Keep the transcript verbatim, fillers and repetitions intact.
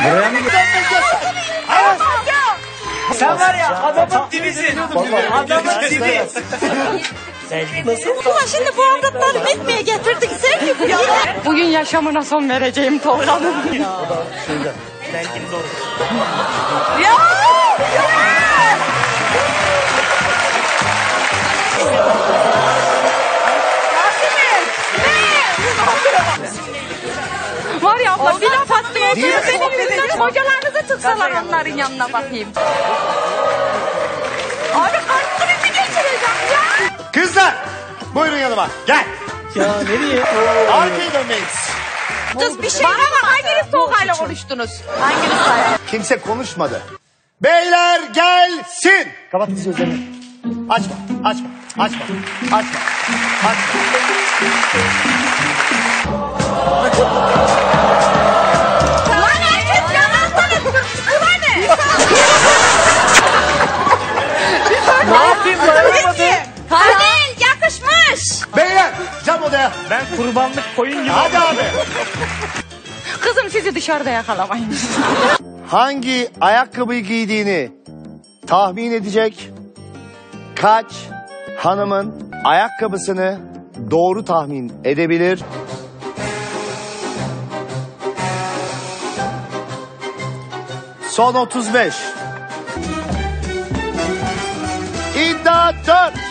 Buraya mı gel? Sen var ya adamın dibisin. Adamın dibi. Ulan şimdi bu avratları bitmeye getirdik sen gibi ya. Bugün yaşamına son vereceğim Tolga'nın. Belki doğru. Ya! Var ya abla bir laf attın ortaya benim yüzümden hocalarınızı tutsalar onların yanına bakayım. Abi kalp krizi geçireceğim ya. Kızlar buyurun yanıma gel. Ya nereye? Arkaya dönmeyiz. Kız bir şey bana bak hanginiz Tolga'yla konuştunuz? Hanginiz sayar? Kimse konuşmadı. Beyler gelsin. Kapat kız gözlerini. Açma, açma, açma, açma, açma. Lan herkes yanarsanız sıkıntı ne? Ne yapayım dayanamadım. Hadi yakışmış. Beyler cam odaya. Ben kurbanlık koyun gibi. Hadi abi. Kızım sizi dışarıda yakalamayın. Hangi ayakkabıyı giydiğini tahmin edecek kaç hanımın ayakkabısını doğru tahmin edebilir? Son otuz beş. İddia dört.